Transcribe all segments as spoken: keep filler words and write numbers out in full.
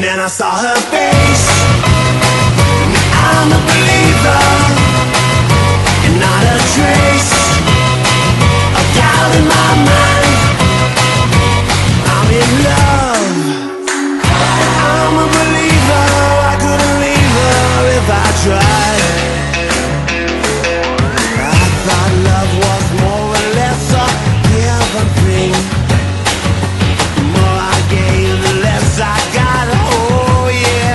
then I saw her face. I'm a believer, and not a trace of doubt in my mind. I'm in love, I'm a believer. I couldn't leave her if I tried. I thought love was more or less a given thing. The more I gave, the less I got. Oh yeah.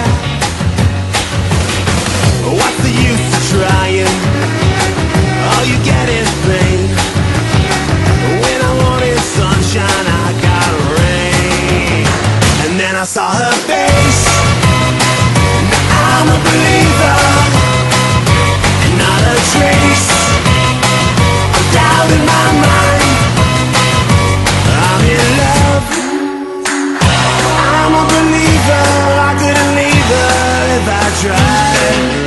What's the use of trying? All you get is pain. When I wanted sunshine, I got rain. And then I saw her face. Now I'm a believer, and not a trace of doubt in my mind. I'm in love, I'm a believer. I couldn't leave her if I tried.